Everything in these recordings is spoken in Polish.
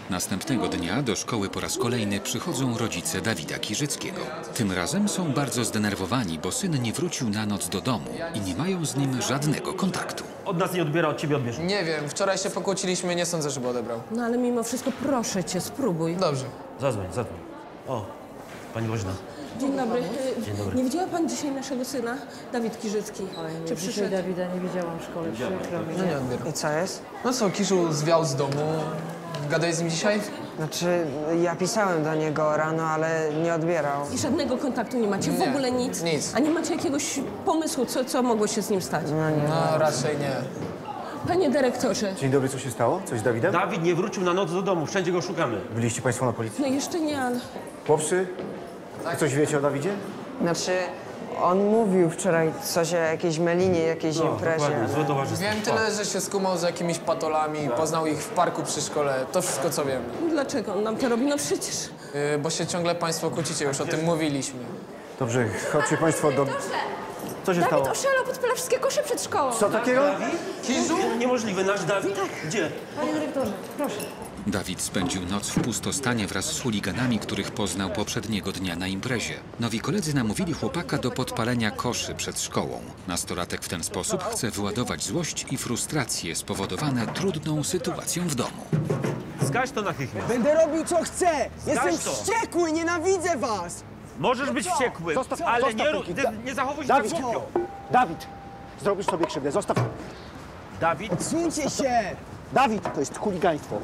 Następnego dnia do szkoły po raz kolejny przychodzą rodzice Dawida Kirzyckiego. Tym razem są bardzo zdenerwowani, bo syn nie wrócił na noc do domu i nie mają z nim żadnego kontaktu. Od nas nie odbiera, od ciebie odbierz. Nie wiem, wczoraj się pokłóciliśmy, nie sądzę, żeby odebrał. No ale mimo wszystko proszę cię, spróbuj. Dobrze. Zadzwoń. O, pani Woźna. Dzień dobry. Dzień dobry. Nie widziała pani dzisiaj naszego syna, Dawid Kirzycki? Czy przyszedł? Dawida nie widziałam w szkole, przykro mi. No nie odbieram. I co jest? No co, Kiszu zwiał z domu. Gadaj z nim dzisiaj? Znaczy, ja pisałem do niego rano, ale nie odbierał. I żadnego kontaktu nie macie? W Nie, ogóle nic? nic. A nie macie jakiegoś pomysłu, co mogło się z nim stać? No raczej nie. Panie dyrektorze, Dzień dobry, co się stało? Coś z Dawidem? Dawid nie wrócił na noc do domu, wszędzie go szukamy. Byliście państwo na policji? no jeszcze nie, ale... Chłopcy, coś wiecie o Dawidzie? Znaczy, on mówił wczoraj coś o jakiejś melinie, jakiejś imprezie. Dokładnie, złe towarzystwo. Wiem tyle, że się skumał z jakimiś patolami, poznał ich w parku przy szkole. To wszystko, co wiem. Dlaczego on nam to robi? No przecież... Bo się ciągle państwo kłócicie, już o tym mówiliśmy. Dobrze, chodźcie państwo do... Co się stało? Dawid oszalał, podpala wszystkie kosze przed szkołą. Co takiego? Kiszu? Niemożliwe, nasz Dawid? Tak. Gdzie? Panie dyrektorze, proszę. Dawid spędził noc w pustostanie wraz z chuliganami, których poznał poprzedniego dnia na imprezie. Nowi koledzy namówili chłopaka do podpalenia koszy przed szkołą. Nastolatek w ten sposób chce wyładować złość i frustrację spowodowane trudną sytuacją w domu. Zgaś to natychmiast. Będę robił co chcę! Jestem to. wściekły, nienawidzę was! Możesz być wściekły, ale nie zachowuj się tak Dawid! głupio. Dawid! Zrobisz sobie krzywdę, zostaw... Dawid? Odsuńcie się! Dawid, to jest chuligaństwo.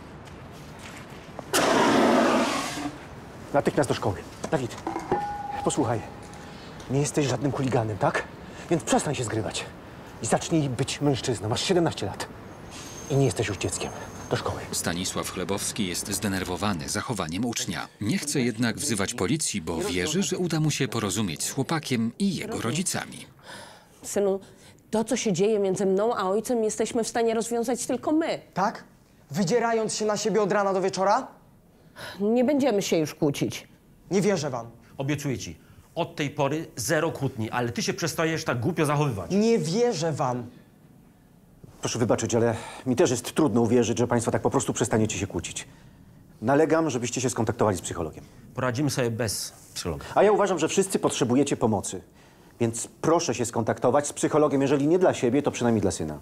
Natychmiast do szkoły. Dawid, posłuchaj. Nie jesteś żadnym chuliganem, tak? Więc przestań się zgrywać. I zacznij być mężczyzną. Masz 17 lat. I nie jesteś już dzieckiem. Do szkoły. Stanisław Chlebowski jest zdenerwowany zachowaniem ucznia. Nie chce jednak wzywać policji, bo wierzy, że uda mu się porozumieć z chłopakiem i jego rodzicami. Synu, to, co się dzieje między mną a ojcem, jesteśmy w stanie rozwiązać tylko my. Tak? Wydzierając się na siebie od rana do wieczora? Nie będziemy się już kłócić. Nie wierzę wam. Obiecuję ci, od tej pory zero kłótni, ale ty się przestajesz tak głupio zachowywać. Nie wierzę wam. Proszę wybaczyć, ale mi też jest trudno uwierzyć, że państwo tak po prostu przestaniecie się kłócić. Nalegam, żebyście się skontaktowali z psychologiem. Poradzimy sobie bez psychologa. A ja uważam, że wszyscy potrzebujecie pomocy. Więc proszę się skontaktować z psychologiem, jeżeli nie dla siebie, to przynajmniej dla syna.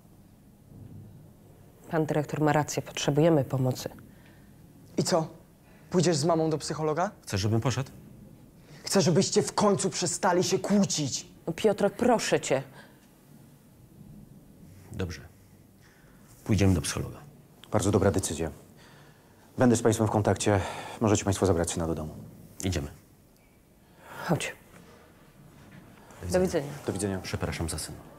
Pan dyrektor ma rację, potrzebujemy pomocy. I co? Pójdziesz z mamą do psychologa? Chcesz, żebym poszedł? Chcę, żebyście w końcu przestali się kłócić. No, Piotrek, proszę cię. Dobrze. Pójdziemy do psychologa. Bardzo dobra decyzja. Będę z państwem w kontakcie. Możecie państwo zabrać syna do domu. Idziemy. Chodź. Do widzenia. Do widzenia. Przepraszam za syna.